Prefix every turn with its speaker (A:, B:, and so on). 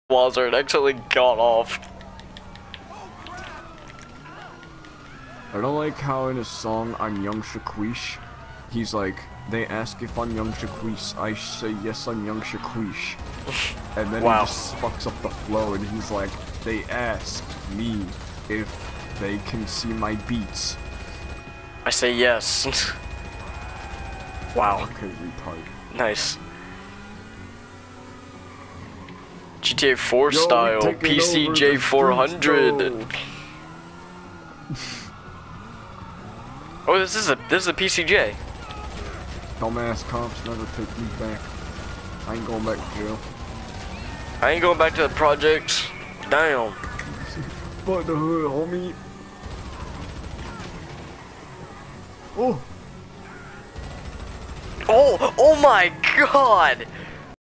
A: Wazard actually got off.
B: I don't like how in his song, I'm Young Shaquish, he's like, they ask if I'm Young Shaquish, I say yes, I'm Young Shaquish. And then
A: Wow.
B: he just fucks up the flow and he's like, they ask me if they can see my beats.
A: I say yes. Wow.
B: Okay, retard.
A: Nice. GTA 4
B: Yo,
A: style,
B: we taking
A: PCJ
B: over the
A: 400.
B: streets,
A: Oh, this is a PCJ.
B: Dumbass cops never take me back. I ain't going back to jail.
A: I ain't going back to the projects. Damn.
B: Fuck the hood, homie. Oh.
A: Oh my god!